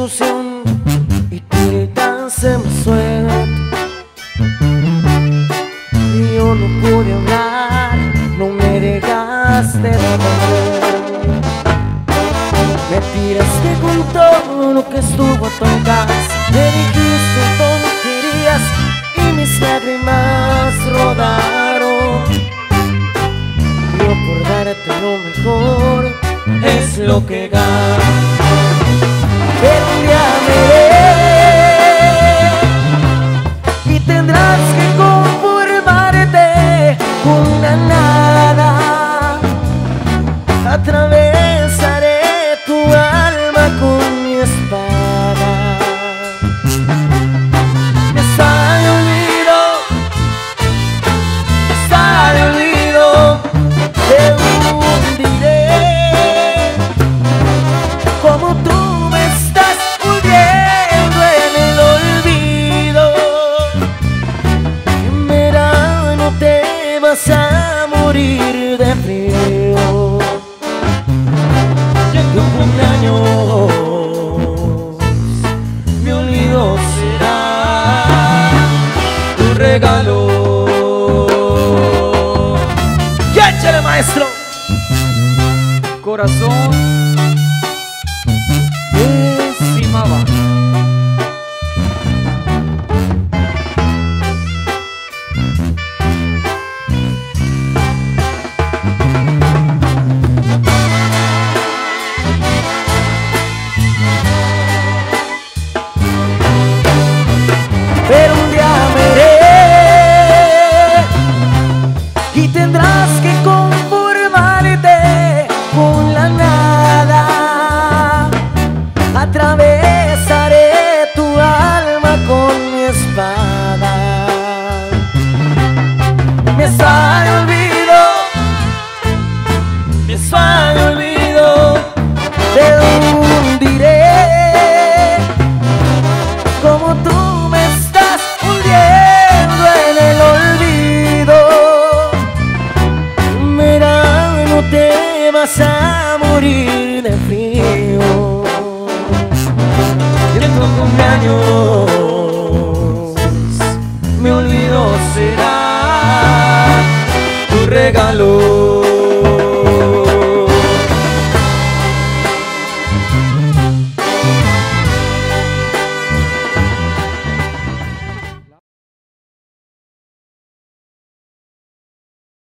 ilusión y tiritas en mi suerte. Y yo no pude hablar, no me dejaste de amor. Me tiraste con todo lo que estuvo a tocar. Me dijiste tonterías y mis lágrimas rodaron. Yo por darte lo mejor es lo que gano. Pero un día me iré y tendrás que conformarte con la nada. Atravesaré tu alma con mi espada. Me sale olvido, me sale olvido. Te hundiré como tú me estás hundiendo en el olvido. En verano te vas a morir de frío. Tu cumpleaños, mi olvido será tu regalo. ¡Ya échale, maestro! Corazón estimaba. Pero un día me iré y tendrás que conformarte con la nada. Atravesaré tu alma con mi espada. Me sale olvido, me sale olvido. Te hundiré como tú me estás hundiendo en el olvido. En verano te vas a morir de frío. Y en tu cumpleaños